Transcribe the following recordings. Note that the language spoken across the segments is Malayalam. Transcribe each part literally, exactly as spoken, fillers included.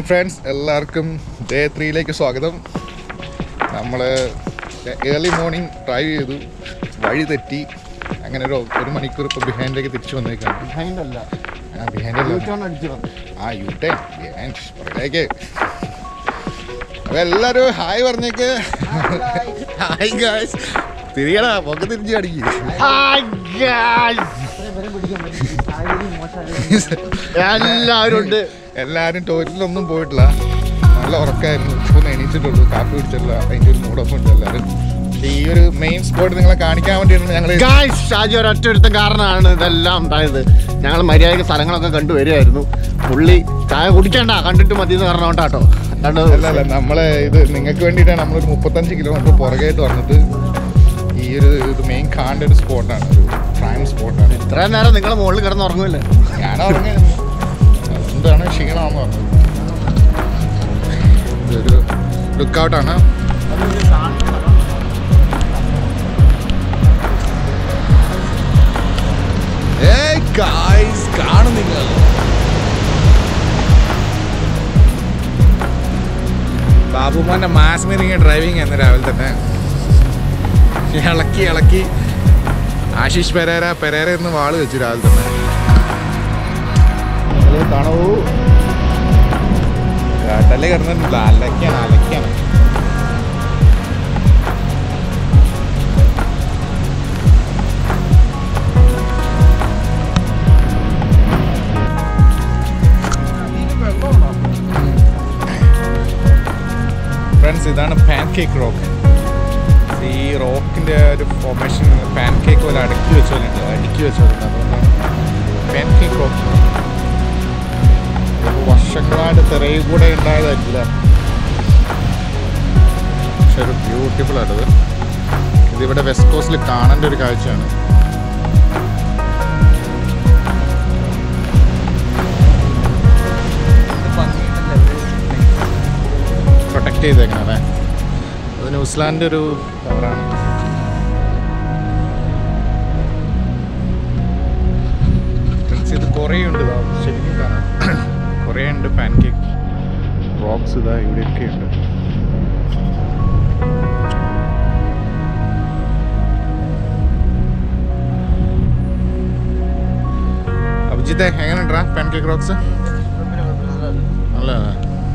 ഫ്രണ്ട്സ്, എല്ലാവർക്കും ഡേ ത്രീയിലേക്ക് സ്വാഗതം. നമ്മൾ ഏർലി മോർണിംഗ് ഡ്രൈവ് ചെയ്തു, വഴി തെറ്റി, അങ്ങനെ ഒരു ഒരു മണിക്കൂർ ഇപ്പോൾ ബിഹൈൻഡിലേക്ക് തിരിച്ചു വന്നേക്കാണ്. ബിഹൈൻഡ് അല്ല, ആ ബിഹൈൻഡ് അടിച്ചു വന്നു. ആ യു ടേൺ ബിഹൈൻഡ് പുറകിലേക്ക്. അപ്പോൾ എല്ലാവരും ഹായ് പറഞ്ഞേക്ക്. Hi guys. തിരികടാ, പൊക്കെ തിരിച്ച് അടിക്കും. എല്ലാവരും ഉണ്ട്. എല്ലാവരും ടോയ്ലറ്റിലൊന്നും പോയിട്ടില്ല, നല്ല ഉറക്കമായിരുന്നു. ഇപ്പോൾ എണീച്ചിട്ടുള്ളൂ, കാപ്പി കുടിച്ചിട്ടില്ല, അതിൻ്റെ ഒരു മൂടൊപ്പം ഉണ്ട് എല്ലാവരും. ഈ ഒരു മെയിൻ സ്പോട്ട് നിങ്ങളെ കാണിക്കാൻ വേണ്ടിയാണ് ഞങ്ങൾ. ഷാജി ഒരൊറ്റ ഒരുത്തം കാരണമാണ് ഇതെല്ലാം ഉണ്ടായത്. ഞങ്ങൾ മര്യാദയ്ക്ക് സ്ഥലങ്ങളൊക്കെ കണ്ടുവരികയായിരുന്നു. പുള്ളി ചായ കുടിക്കണ്ട, കണ്ടിട്ട് മതി എന്ന് പറഞ്ഞോണ്ടാട്ടോ. അല്ല അല്ല നമ്മളെ ഇത് നിങ്ങൾക്ക് വേണ്ടിയിട്ടാണ് നമ്മളൊരു മുപ്പത്തഞ്ച് കിലോമീറ്റർ പുറകെയായിട്ട് വന്നിട്ട് ഈ ഒരു ഇത് മെയിൻ കാണേണ്ട ഒരു സ്പോട്ടാണ്, ഒരു പ്രൈം സ്പോട്ടാണ്. ഇത്രയും നേരം നിങ്ങൾ മുകളിൽ കിടന്ന് ഉറങ്ങുമല്ലേ? ഞാൻ ഉറങ്ങി, എന്താണ് ക്ഷീണമാണെന്ന് പറഞ്ഞത്. ഇതൊരു ലുക്കൗട്ടാണ്. കാണും നിങ്ങൾ. ബാബുമോന്റെ മാസ് മീറിങ് ഡ്രൈവിംഗ് എന്ന് രാവിലെ തന്നെ ഇളക്കി ഇളക്കി ആശിഷ് പെരേര പെരേര എന്ന് വാള് വെച്ചു രാവിലെ തന്നെ. കാണൂ, കടല് കിടന്നിട്ടില്ല, അലക്കാണ് അലക്കാണ്. ഫ്രണ്ട്സ്, ഇതാണ് പാൻ കേക്ക് റോക്ക്. ഈ റോക്കിൻ്റെ ഒരു ഫോർമേഷൻ പാൻ കേക്ക് പോലെ അടുക്കി വെച്ച പോലെ ഉണ്ട്, അടുക്കി വെച്ച പോലെ ഉണ്ട്. അതുകൊണ്ടാണ് പാൻ കേക്ക് റോക്ക്. വർഷങ്ങളായിട്ട് തിറയിൽ കൂടെ ഉണ്ടായതായിരിക്കില്ല, പക്ഷെ ഒരു ബ്യൂട്ടിഫുൾ ആയിട്ടത്. ഇതിവിടെ വെസ്റ്റ് കോസ്റ്റിൽ കാണേണ്ട ഒരു കാഴ്ചയാണ്. പ്രൊട്ടക്ട് ചെയ്തേക്കണേ. അത് ന്യൂസിലാൻഡിൻ്റെ ഒരു പവറാണ്. ഇത് കുറേ ഉണ്ട്, ശരിക്കും കാണാം. കുറേ ഉണ്ട് പാൻ കേക്ക് റോക്സ്, ഇതാ ഇവിടെയൊക്കെ ഉണ്ട്. അഭിജിത്തെ, എങ്ങനെയുണ്ടാ പാൻ കേക്ക് റോക്സ്? നല്ലതാണ്.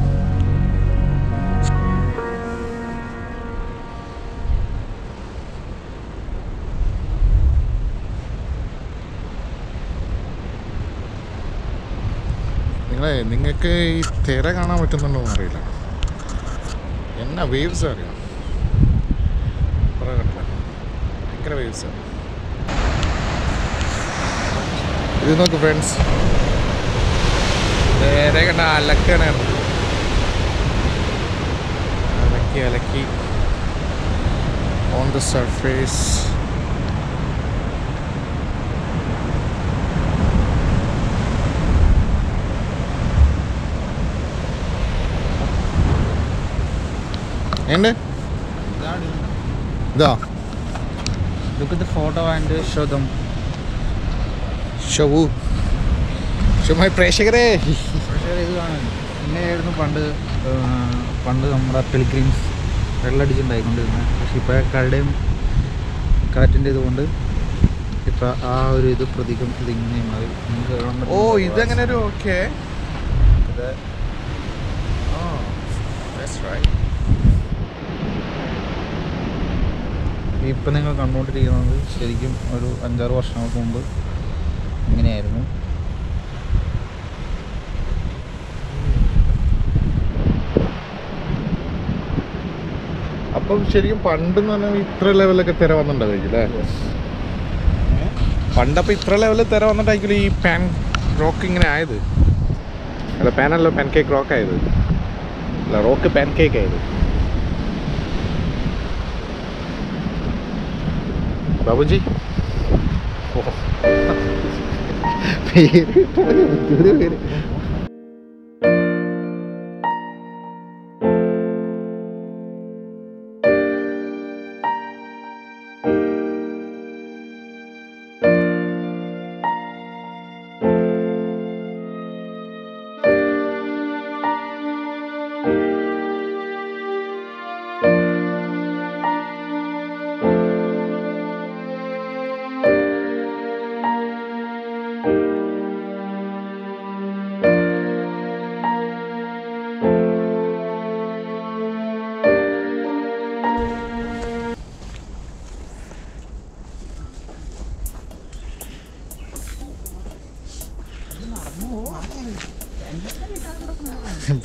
നിങ്ങളെ നിങ്ങൾക്ക് ഈ തിര കാണാൻ പറ്റുന്നുണ്ടോ എന്ന് അറിയില്ല. എന്നാ വേവ്സ് അറിയാം, കുറേ കണ്ടില്ല, ഭയങ്കര വേവ്സാണ്. ഇത് നോക്ക് ഫ്രണ്ട്സ്, തിര കണ്ട അലക്കാണ്, അലക്കി അലക്കി on the surface. And da. Look at the photo and show them. Show. Show my പ്രേക്ഷകരെ. പ്രേക്ഷകരെ ഇത് കാണാൻ ഇങ്ങനെയായിരുന്നു പണ്ട് പണ്ട് നമ്മുടെ പിൽഗ്രിംസ് വെള്ളടിച്ചുണ്ടായിക്കൊണ്ടിരുന്നത്. പക്ഷെ ഇപ്പോൾ കടയും കാറ്റിൻ്റെ ഇതുകൊണ്ട് ഇപ്പം ആ ഒരു ഇത് പ്രതീകം ഇതിങ്ങനെ മാറി. ഓ, ഇതങ്ങനെ ഒരു ഓക്കെ. ഇപ്പം നിങ്ങൾ കണ്ടുകൊണ്ടിരിക്കുന്നത് ശരിക്കും ഒരു അഞ്ചാറ് വർഷങ്ങൾക്ക് മുമ്പ് ഇങ്ങനെയായിരുന്നു. അപ്പം ശരിക്കും പണ്ടെന്ന് പറഞ്ഞാൽ ഇത്ര ലെവലൊക്കെ തിര വന്നിട്ടുണ്ടാവില്ലേ? പണ്ടപ്പോൾ ഇത്ര ലെവലിൽ തിര വന്നിട്ടായിരിക്കും ഈ പാൻ റോക്ക് ഇങ്ങനെ ആയത്. അല്ല, പാനല്ലോ പാൻ കേക്ക് റോക്ക് ആയത്. അല്ല, റോക്ക് പാൻ കേക്ക് ആയത്. ബാബുജി, പേര് പേര്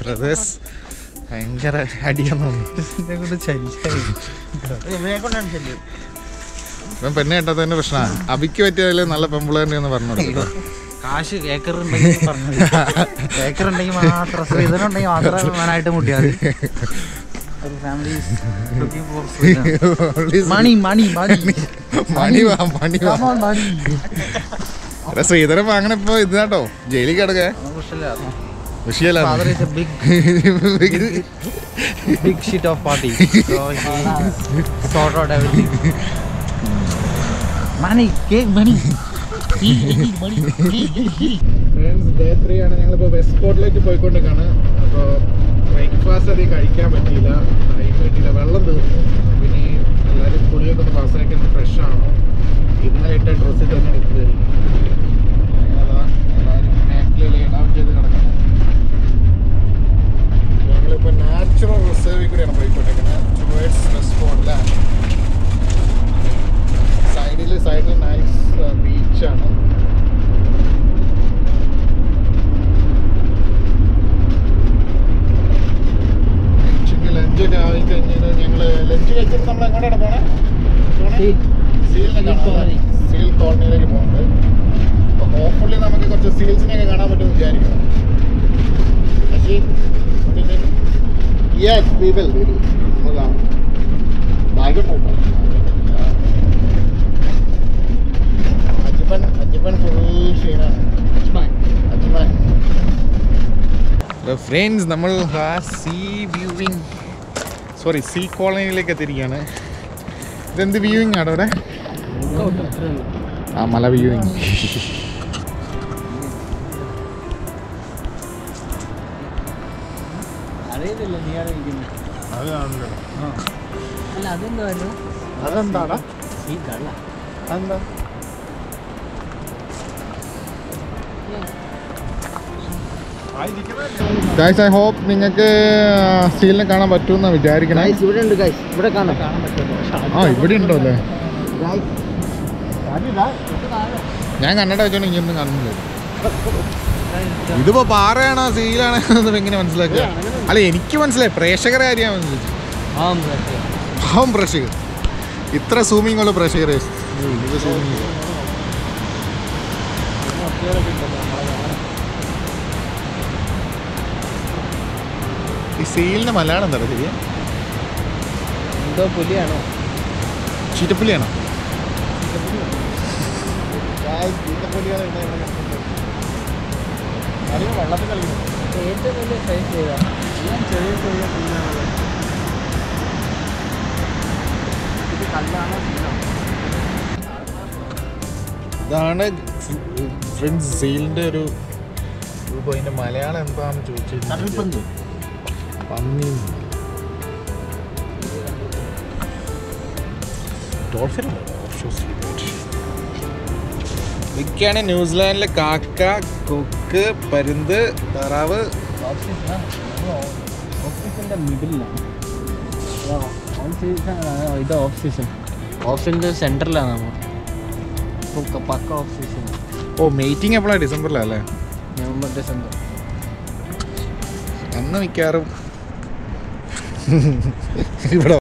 ബ്രദേഴ്സ് ഭയങ്കര അടിയാന്ന് ഇപ്പം പെണ്ണ് കേട്ടാൽ തന്നെ പ്രശ്നമാണ്. അബിക്ക് പറ്റിയതിൽ നല്ല പെമ്പിളേണ്ടി എന്ന് പറഞ്ഞു കൊടുക്കും. കാശ് ഏക്കറുണ്ടെങ്കിൽ പറഞ്ഞത് ഏക്കറുണ്ടെങ്കിൽ മാത്രം ശ്രീധനുണ്ടെങ്കിൽ മാത്രം ഞാനായിട്ട് മുട്ടിയാൽ മതി. മണി മണി മണി മണി വാ മണി വാ ശ്രീധരൻ വാങ്ങണ ഇപ്പൊ ഇത് കേട്ടോ ജയിലിൽ കിടക്കേ വിഷയല്ല. Big shit of party. So he sort out everything. Money, cake money. Day three ആണ്. ഞങ്ങളിപ്പോൾ വെസ്റ്റ് കോട്ടിലേക്ക് പോയിക്കൊണ്ടിരിക്കുകയാണ്. അപ്പോൾ ബ്രേക്ക്ഫാസ്റ്റ് അധികം കഴിക്കാൻ പറ്റിയില്ല, ടൈം പറ്റിയില്ല, വെള്ളം തീർന്നു. പിന്നെ എല്ലാവരും കുളിയൊക്കെ ഒന്ന് പാസ്സാക്കി ഒന്ന് ഫ്രഷ് ആണോ, ഇന്നലെ ഇട്ട ഡ്രസ്സിൽ തന്നെ എടുക്കുന്നത്. ഞങ്ങളതാ എല്ലാവരും നാക്കിൽ ഇടാൻ ചെയ്ത് കിടക്കണം. ഞങ്ങളിപ്പോൾ നാച്ചുറൽ റിസർവിൽ കൂടെയാണ് പോയിക്കൊണ്ടിരിക്കുന്നത്. ടുവേർഡ്സ് വെസ്റ്റ് കോട്ടിലാണ്. സൈഡിൽ സൈഡിൽ നൈസ് ബീച്ചാണ്. ലഞ്ചൊക്കെ ആയി കഴിഞ്ഞാൽ ഞങ്ങൾ ലഞ്ച് കഴിച്ചിട്ട് നമ്മൾ എങ്ങോട്ടാണ് പോണേ? സീൽ കോളനിയിലേക്ക് പോകുന്നത്. അപ്പോൾ ഹോപ്പ്ഫുള്ളി നമുക്ക് കുറച്ച് സീൽസിനെയൊക്കെ കാണാൻ പറ്റുമെന്ന് വിചാരിക്കുന്നു. Yes we will we will നമ്മൾ കാണാം. ഭാഗ്യം അജ്മൻ അജ്മൻ ഫുൾ ഷീനാണ്. അജ്മൻ ഫ്രണ്ട്സ് നമ്മൾ സീ വ്യൂവിങ് സോറി സീ കോളനിയിലേക്ക് എത്തിയിരിക്കുകയാണ്. ഇതെന്ത് വ്യൂവിങ് ആണ് അവിടെ? ആ മല വ്യൂവിങ്. അതെന്താടാ? അതെന്താ? ഗൈസ് ഐ ഹോപ്പ് നിങ്ങൾക്ക് സീലിനെ കാണാൻ പറ്റുമെന്ന് വിചാരിക്കണം. ഇവിടെ ഉണ്ട് ഗൈസ്, ഇവിടെ കാണാൻ കാണാൻ ആ ഇവിടെ ഉണ്ടോ അല്ലേ? ഞാൻ കന്നഡ വെച്ചോണ്ട് ഇങ്ങനൊന്നും കാണുന്നില്ല. ഇതിപ്പോ പാറയാണോ സീലാണോ എന്ന് എങ്ങനെ മനസ്സിലാക്കുക? അല്ല എനിക്ക് മനസ്സിലായി, പ്രേക്ഷകരെ കാര്യമാണ് മനസ്സിലായി. പാവം പ്രേക്ഷകർ, ഇത്ര സൂമിങ് ഉള്ള പ്രേക്ഷകരെ. ഈ സീലിന്റെ മലയാളം എന്താ ശരിയാ? എന്തോ പുലിയാണോ ചീറ്റപ്പുലിയാണോ? വെള്ളത്തിൽ കളിക്കുന്നു. ഏറ്റവും വലിയ സൈസ് ചെയ്താ എല്ലാം ചെറിയ ചെറിയ പുല്ലാണല്ലോ. ഇത് കല്ലാണോ സീലാണോ? ഇതാണ് ഫ്രണ്ട്സ് സീലിന്റെ ഒരു രൂപം. അതിന്റെ മലയാളം എന്താണെന്ന് ചോദിച്ചു. പന്നി ഇതൊക്കെയാണ് ന്യൂസിലാൻഡിലെ കാക്ക, കൊക്ക്, പരുന്ത്, താറാവ്. ഓഫീസിന്റെ മിഡിലാണ് ഇത്. ഓഫ് സീസൺ ഓഫ് സീസണിന്റെ സെന്ററിലാണ് നമ്മൾ പക്ക ഓഫ് സീസൺ. ഓ മീറ്റിംഗ് എപ്പോഴാണ്? ഡിസംബറിലല്ലേ? November December. അന്ന് മിക്കാറും ഇവിടെ